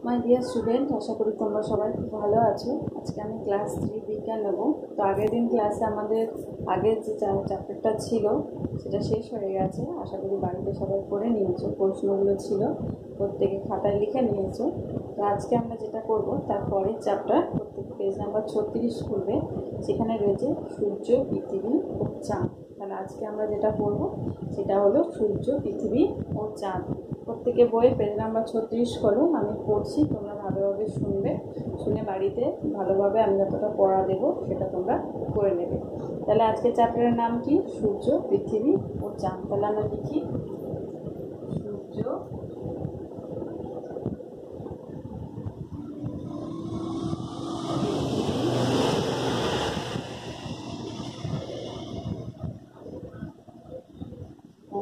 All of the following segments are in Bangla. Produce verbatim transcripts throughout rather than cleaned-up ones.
মাই ডিয়ার স্টুডেন্ট, আশা করি তোমরা সবাই খুব ভালো আছো। আজকে আমি ক্লাস থ্রি বিজ্ঞান নেব। তো আগের দিন ক্লাসে আমাদের আগের যে চ্যাপ্টারটা ছিল সেটা শেষ হয়ে গেছে। আশা করি বাড়িতে সবাই পড়ে নিয়েছো, প্রশ্নগুলো ছিল প্রত্যেকে খাতায় লিখে নিয়েছো। তো আজকে আমরা যেটা করব তার পরের চ্যাপ্টার, প্রত্যেক পেজ নাম্বার ছত্রিশ খুলবে, সেখানে রয়েছে সূর্য, পৃথিবী ও চাঁদ। তাহলে আজকে আমরা যেটা পড়ব সেটা হলো সূর্য, পৃথিবী ও চাঁদ। প্রত্যেকে বইয়ের পেজ নাম্বার ছত্রিশ খোলো, আমি পড়ছি, তোমরা ভালোভাবে শুনবে, শুনে বাড়িতে ভালোভাবে আমি যতটা পড়া দেবো সেটা তোমরা করে নেবে। তাহলে আজকে চ্যাপ্টারের নাম কি? সূর্য, পৃথিবী ও চাঁদ। তাহলে আমরা লিখি সূর্য, ও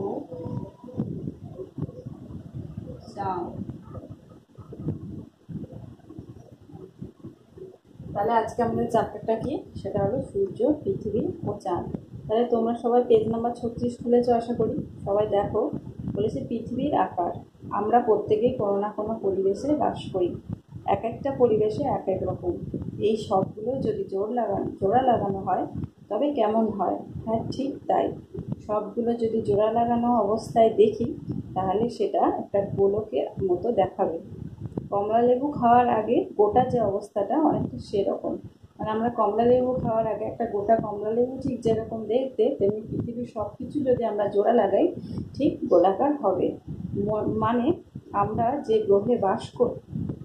চাঁদ। তাহলে আজকে আমাদের চ্যাপ্টারটা কি? সেটা হলো সূর্য, পৃথিবী ও চাঁদ। তাহলে তোমরা সবাই পেজ নাম্বার ছত্রিশ খুলেছো, আশা করি সবাই দেখো। বলেছে পৃথিবীর আকার। আমরা প্রত্যেকেই কোনো না কোনো পরিবেশে বাস করি, এক একটা পরিবেশে এক এক রকম। এই সবগুলো যদি জোর লাগানো জোড়া লাগানো হয় তবে কেমন হয়? হ্যাঁ, ঠিক তাই। সবগুলো যদি জোড়া লাগানো অবস্থায় দেখি তাহলে সেটা একটা গোলকের মতো দেখাবে। কমলা লেবু খাওয়ার আগে গোটা যে অবস্থাটা অনেকটা সেরকম। মানে আমরা কমলা লেবু খাওয়ার আগে একটা গোটা কমলা লেবু ঠিক যেরকম দেখতে, তেমনি পৃথিবীর সব কিছু যদি আমরা জোড়া লাগাই ঠিক গোলাকার হবে। মানে আমরা যে গ্রহে বাস করি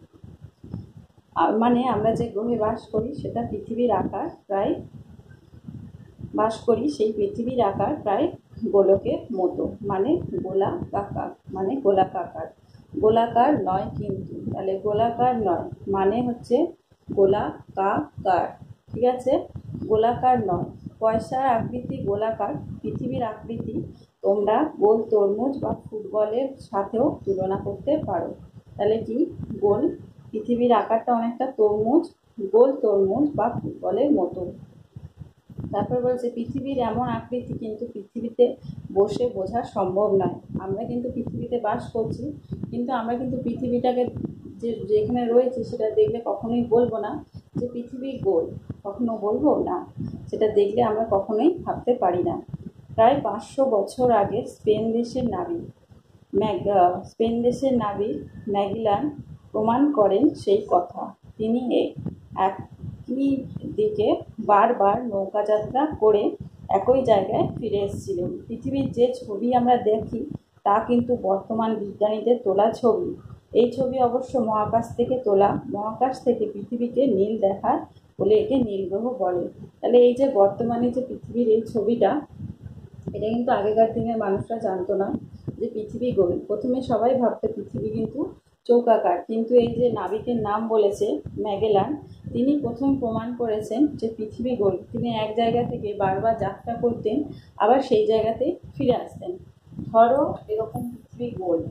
মানে আমরা যে গ্রহে বাস করি সেটা পৃথিবীর আকার প্রায় বাস করি সেই পৃথিবীর আকার প্রায় গোলকের মতো, মানে গোলাকার, মানে গোলাকার। গোলাকার নয় কিন্তু, তাহলে গোলাকার নয় মানে হচ্ছে গোলাকার, ঠিক আছে? গোলাকার নয়। পয়সার আকৃতি গোলাকার, পৃথিবীর আকৃতি তোমরা গোল তরমুজ বা ফুটবলের সাথেও তুলনা করতে পারো। তাহলে কি? গোল, পৃথিবীর আকারটা অনেকটা তরমুজ, গোল তরমুজ বা ফুটবলের মতো। তারপর বলছে পৃথিবীর এমন আকৃতি কিন্তু পৃথিবীতে বসে বোঝা সম্ভব নয়। আমরা কিন্তু পৃথিবীতে বাস করছি, কিন্তু আমরা কিন্তু পৃথিবীটাকে যে যেখানে রয়েছে সেটা দেখলে কখনোই বলবো না যে পৃথিবী গোল, কখনো বলবো না। সেটা দেখলে আমরা কখনোই ভাবতে পারি না। প্রায় পাঁচশো বছর আগে স্পেন দেশের নাবিক ম্যাগ স্পেন দেশের নাবিক ম্যাগেলান প্রমাণ করেন সেই কথা। তিনি একই দিকে বারবার নৌকাযাত্রা করে একই জায়গায় ফিরে এসেছিলেন। পৃথিবীর যে ছবি আমরা দেখি তা কিন্তু বর্তমান বিজ্ঞানীদের তোলা ছবি। এই ছবি অবশ্য মহাকাশ থেকে তোলা। মহাকাশ থেকে পৃথিবীকে নীল দেখার বলে একে নীলগ্রহ বলে। তাহলে এই যে বর্তমানে যে পৃথিবীর এই ছবিটা, এটা কিন্তু আগেকার দিনের মানুষরা জানতো না যে পৃথিবী গোল। প্রথমে সবাই ভাবতো পৃথিবী কিন্তু চৌকাকার, কিন্তু এই যে নাবিকের নাম বলেছে ম্যাগেলান, তিনি প্রথম প্রমাণ করেছেন যে পৃথিবী গোল। তিনি এক জায়গা থেকে বারবার যাত্রা করতেন, আবার সেই জায়গাতেই ফিরে আসতেন। ধরো এরকম পৃথিবী গোল,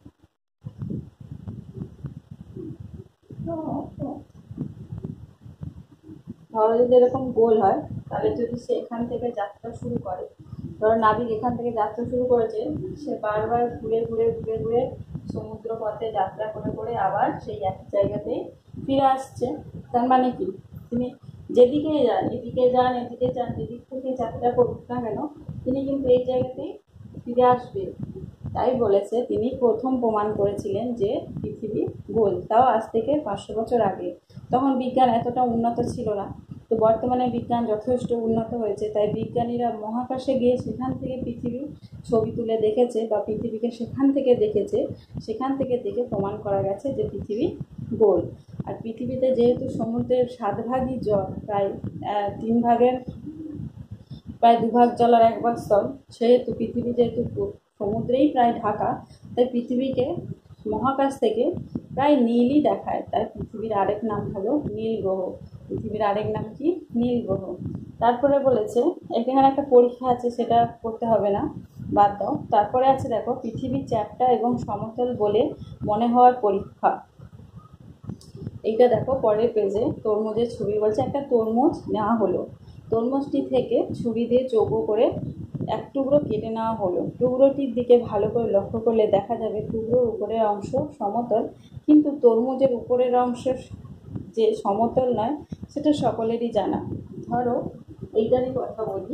ধরো যদি এরকম গোল হয়, তাহলে যদি সে এখান থেকে যাত্রা শুরু করে, ধরো নাবিক এখান থেকে যাত্রা শুরু করেছে, সে বারবার ঘুরে ঘুরে ঘুরে ঘুরে সমুদ্র পথে যাত্রা করে করে আবার সেই এক জায়গাতেই ফিরে আসছে। তার মানে কি? তিনি যেদিকে যান, এদিকে যান এদিকে যান, যেদিক থেকে যাত্রা করুক না কেন, তিনি কিন্তু এই জায়গাতেই ফিরে আসবে। তাই বলেছে তিনি প্রথম প্রমাণ করেছিলেন যে পৃথিবী গোল, তাও আজ থেকে পাঁচশো বছর আগে। তখন বিজ্ঞান এতটা উন্নত ছিল না। তো বর্তমানে বিজ্ঞান যথেষ্ট উন্নত হয়েছে, তাই বিজ্ঞানীরা মহাকাশে গিয়ে সেখান থেকে পৃথিবীর ছবি তুলে দেখেছে, বা পৃথিবীকে সেখান থেকে দেখেছে, সেখান থেকে দেখে প্রমাণ করা গেছে যে পৃথিবী গোল। আর পৃথিবীতে যেহেতু সমুদ্রের সাত ভাগই জল, প্রায় তিন ভাগের প্রায় দুভাগ জল আর এক ভাগ স্থল, সেহেতু পৃথিবী যেহেতু সমুদ্রেই প্রায় ঢাকা, তাই পৃথিবীকে মহাকাশ থেকে প্রায় নীলই দেখায়। তাই পৃথিবীর আরেক নাম হলো নীল গ্রহ। পৃথিবীর আরেক নাম কি? নীল গ্রহ। তারপরে বলেছে এখানে একটা পরীক্ষা আছে, সেটা করতে হবে না, বাদ দাও। তারপরে আছে দেখো পৃথিবী চ্যাপ্টা এবং সমতল বলে মনে হওয়ার পরীক্ষা। এইটা দেখো পরের পেজে তরমুজের ছবি বলছে। একটা তরমুজ নেওয়া হলো, তরমুজটি থেকে ছুরি দিয়ে চৌকো করে এক টুকরো কেটে নেওয়া হলো। টুকরোটির দিকে ভালো করে লক্ষ্য করলে দেখা যাবে টুকরোর উপরের অংশ সমতল, কিন্তু তরমুজের উপরের অংশ যে সমতল নয় সেটা সকলেরই জানা। ধরো এইটারই কথা বলি।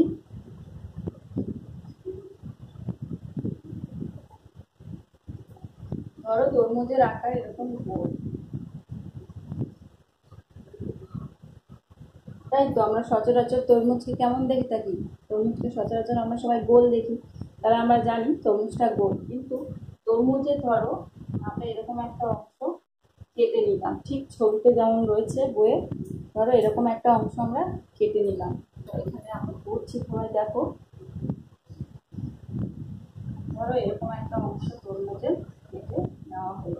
ধরো তরমুজের আকার এরকম গোল, তাই তো আমরা সচরাচর তরমুজকে কেমন দেখে থাকি? তরমুজকে সচরাচর আমরা সবাই গোল দেখি, তাহলে আমরা জানি তরমুজটা গোল। কিন্তু তরমুজে ধরো আমরা এরকম একটা অংশ কেটে নিলাম, ঠিক ছবিতে যেমন রয়েছে বইয়ে, ধরো এরকম একটা অংশ আমরা কেটে নিলাম। এখানে আমরা করছি, তোমায় দেখো, ধরো এরকম একটা অংশ তরমুজের কেটে নেওয়া হলো।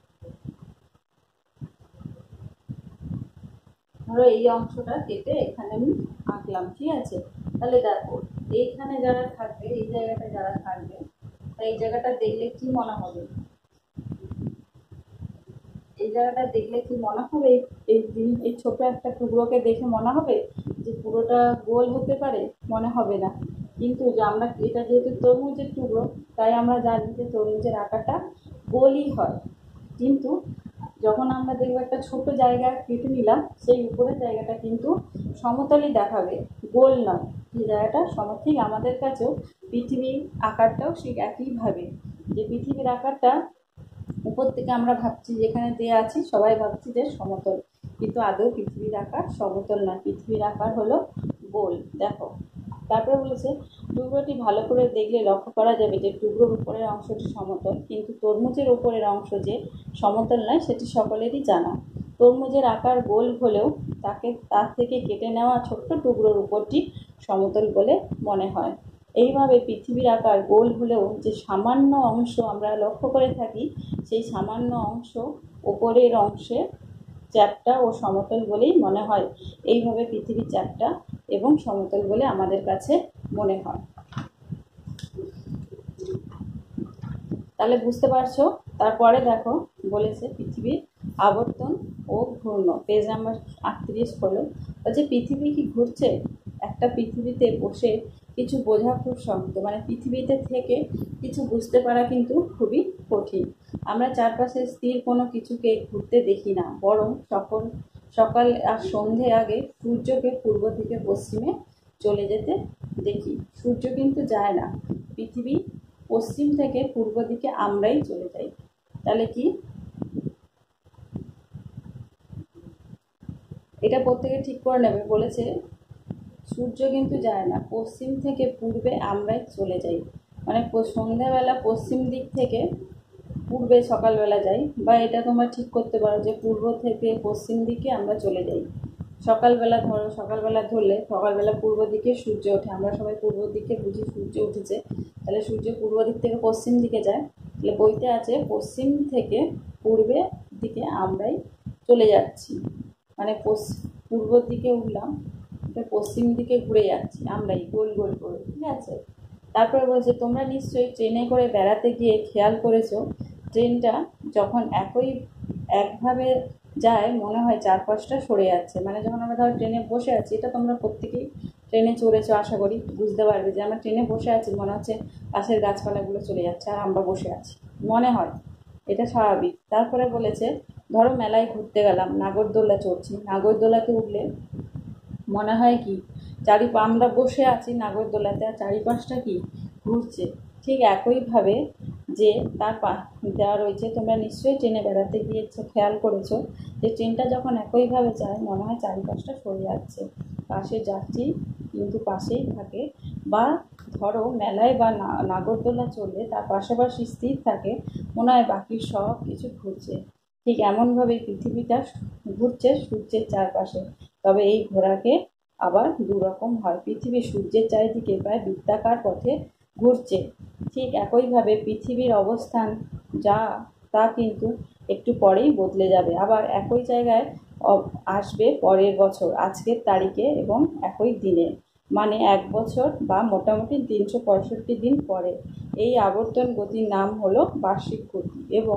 ধরো এই অংশটা কেটে এখানে আমি আঁকলাম, ঠিক আছে? তাহলে দেখো এইখানে যারা থাকবে, এই জায়গাটা যারা থাকবে, তাই এই জায়গাটা দেখলে কি মনে হবে? এই জায়গাটা দেখলে কি মনে হবে? এই এই ছোট একটা টুকরোকে দেখে মনে হবে যে পুরোটা গোল হতে পারে? মনে হবে না। কিন্তু যে আমরা এটা যেহেতু তরমুজের টুকরো, তাই আমরা জানি যে তরমুজের আকারটা গোলই হয়। কিন্তু যখন আমরা দেখবো একটা ছোট জায়গা কেটে নিলাম, সেই উপরের জায়গাটা কিন্তু সমতলই দেখাবে, গোল নয়। যে জায়গাটা সমঠিক আমাদের কাছেও পৃথিবীর আকারটাও ঠিক একইভাবে, যে পৃথিবীর আকারটা উপর থেকে আমরা ভাবছি যেখানে দেয়া আছি সবাই ভাবছি যে সমতল, কিন্তু আদৌ পৃথিবীর আকার সমতল না, পৃথিবীর আকার হলো গোল। দেখো তারপরে বলেছে টুকরোটি ভালো করে দেখলে লক্ষ্য করা যাবে যে টুকরোর উপরের অংশটি সমতল, কিন্তু তরমুজের উপরের অংশ যে সমতল নয় সেটি সকলেরই জানা। তরমুজের আকার গোল হলেও তাকে তার থেকে কেটে নেওয়া ছোট্ট টুকরোর উপরটি সমতল বলে মনে হয়। এইভাবে পৃথিবীর আকার গোল হলেও যে সামান্য অংশ আমরা লক্ষ্য করে থাকি, সেই সামান্য অংশ ওপরের অংশে চ্যাপ্টা ও সমতল বলেই মনে হয়। এইভাবে পৃথিবী চ্যাপ্টা এবং সমতল বলে আমাদের কাছে মনে হয়। তাহলে বুঝতে পারছো? তারপরে দেখো বলেছে পৃথিবীর আবর্তন ও ঘূর্ণ, পেজ নাম্বার আটত্রিশ হলো। বলছে পৃথিবী কি ঘুরছে? একটা পৃথিবীতে বসে কিছু বোঝা খুব শক্ত, মানে পৃথিবীতে থেকে কিছু বুঝতে পারা কিন্তু খুবই কঠিন। আমরা চারপাশে স্থির কোনো কিছুকে ঘুরতে দেখি না, বরং সকল সকাল আর সন্ধে আগে সূর্যকে পূর্ব থেকে পশ্চিমে চলে যেতে দেখি। সূর্য কিন্তু যায় না, পৃথিবী পশ্চিম থেকে পূর্ব দিকে আমরাই চলে যাই। তাহলে কি এটা প্রত্যেকে ঠিক করে নেবে। বলেছে সূর্য কিন্তু যায় না, পশ্চিম থেকে পূর্বে আমরাই চলে যাই, মানে সন্ধ্যাবেলা পশ্চিম দিক থেকে পূর্বে সকালবেলা যাই, বা এটা তোমরা ঠিক করতে পারো যে পূর্ব থেকে পশ্চিম দিকে আমরা চলে যাই। সকালবেলা ধরো, সকালবেলা ধরলে সকালবেলা পূর্ব দিকে সূর্য ওঠে, আমরা সবাই পূর্ব দিকে বুঝি সূর্য উঠেছে, তাহলে সূর্য পূর্ব দিক থেকে পশ্চিম দিকে যায়। তাহলে বইতে আছে পশ্চিম থেকে পূর্বে দিকে আমরাই চলে যাচ্ছি, মানে পূর্ব দিকে উঠলাম, পশ্চিম দিকে ঘুরে যাচ্ছি আমরাই গোল গোল করে, ঠিক আছে? তারপরে বলছে তোমরা নিশ্চয়ই ট্রেনে করে বেড়াতে গিয়ে খেয়াল করেছো, ট্রেনটা যখন একই একভাবে যায় মনে হয় চারপাশটা সরে যাচ্ছে। মানে যখন আমরা ধরো ট্রেনে বসে আছি, এটা তোমরা প্রত্যেকেই ট্রেনে চড়েছো, আশা করি বুঝতে পারবে যে আমরা ট্রেনে বসে আছি, মনে হচ্ছে পাশের গাছপালাগুলো চলে যাচ্ছে আর আমরা বসে আছি, মনে হয়, এটা স্বাভাবিক। তারপরে বলেছে ধরো মেলায় ঘুরতে গেলাম, নাগরদোলা চড়ছি, নাগরদোলাতে উঠলে মনে হয় কি চারি আমরা বসে আছি নাগরদোলাতে আর চারিপাশটা কি ঘুরছে। ঠিক একইভাবে যে তার পা দেওয়া রয়েছে, তোমরা নিশ্চয়ই ট্রেনে বেড়াতে গিয়েছো, খেয়াল করেছো যে ট্রেনটা যখন একইভাবে যায় মনে হয় চারিপাশটা সরে যাচ্ছে, পাশে যাত্রী কিন্তু পাশেই থাকে, বা ধরো মেলায় বা নাগরদোলা চললে তার পাশাপাশি স্থির থাকে, মনে হয় বাকি সব কিছু ঘুরছে। ঠিক এমনভাবে পৃথিবীটা ঘুরছে সূর্যের চারপাশে, তবে এই ঘোরাকে আবার দুরকম হয়। পৃথিবী সূর্যের চারিদিকে প্রায় বৃত্তাকার পথে ঘুরছে। ঠিক একইভাবে পৃথিবীর অবস্থান যা তা কিন্তু একটু পরেই বদলে যাবে, আবার একই জায়গায় আসবে পরের বছর আজকের তারিখে এবং একই দিনে, মানে এক বছর বা মোটামুটি তিনশো পঁয়ষট্টি দিন পরে। এই আবর্তন গতির নাম হলো বার্ষিক গতি, এবং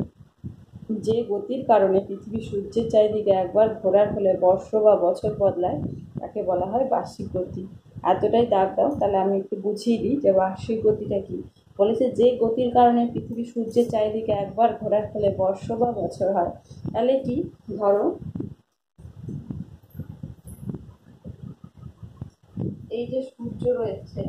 যে গতির কারণে পৃথিবী সূর্যের চারিদিকে একবার ঘোরার ফলে বর্ষ বা বছর বদলায় তাকে বলা হয় বার্ষিক গতি। এতটাই দাগ দাও। তাহলে আমি একটু বুঝিয়ে দিই যে বার্ষিক গতিটা কি। বলেছে যে গতির কারণে পৃথিবী সূর্যের চারিদিকে একবার ঘোরার ফলে বর্ষ বা বছর হয়। তাহলে কি, ধরো এই যে সূর্য রয়েছে,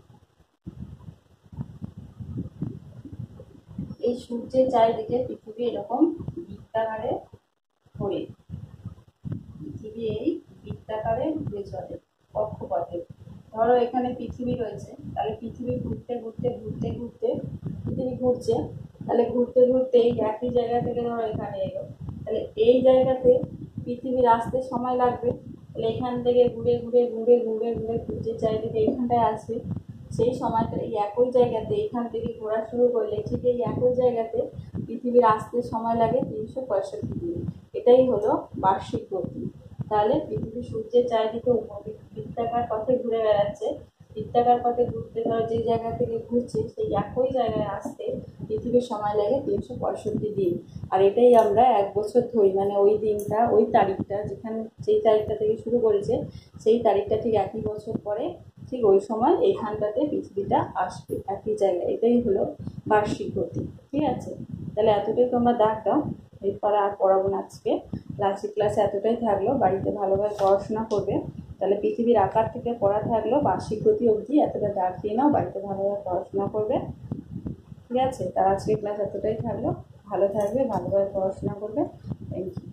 এই সূর্যের চারিদিকে পৃথিবী এরকম বৃত্তাকারে ঘোরে। পৃথিবী এই বৃত্তাকারে ঘুরে চলে কক্ষপথে। ধরো এখানে পৃথিবী রয়েছে, তাহলে পৃথিবী ঘুরতে ঘুরতে ঘুরতে ঘুরতে পৃথিবী ঘুরছে, তাহলে ঘুরতে ঘুরতে এই একই জায়গা থেকে ধরো এখানে এলো, তাহলে এই জায়গাতে পৃথিবীর আসতে সময় লাগবে। তাহলে এখান থেকে ঘুরে ঘুরে ঘুরে ঘুরে ঘুরে সূর্যের চারিদিকে এইখানটায় আসবে। সেই সময়টা এই একই জায়গাতে এখান থেকে ঘোরা শুরু করলে ঠিক এই একই জায়গাতে পৃথিবীর আসতে সময় লাগে তিনশো পঁয়ষট্টি দিন। এটাই হলো বার্ষিক গতি। তাহলে পৃথিবী সূর্যের চারিদিকে বৃত্তাকার পথে ঘুরে বেড়াচ্ছে। বৃত্তাকার পথে ঘুরতে ধরো যে জায়গা থেকে ঘুরছে সেই একই জায়গায় আসতে পৃথিবীর সময় লাগে তিনশো পঁয়ষট্টি দিন। আর এটাই আমরা এক বছর ধরি, মানে ওই দিনটা ওই তারিখটা যেখানে যেই তারিখটা থেকে শুরু করেছে সেই তারিখটা ঠিক একই বছর পরে ঠিক ওই সময় এইখানটাতে পৃথিবীটা আসবে একই জায়গায়। এটাই হলো বার্ষিক গতি। ঠিক আছে, তাহলে এতটাই তোমরা দাগ দাও। এরপরে আর পড়াবো না আজকে। ক্লাসিক ক্লাসে এতটাই থাকলো, বাড়িতে ভালোভাবে পড়াশোনা করবে। তাহলে পৃথিবীর আকার থেকে পড়া থাকলো, বার্ষিক গতি অবধি এতটা দাগ দিয়ে নাও, বাড়িতে ভালোভাবে পড়াশোনা করবে। ঠিক আছে, তার আজকে ক্লাস এতটাই থাকলো। ভালো থাকবে, ভালোভাবে পড়াশোনা করবে। Thank you.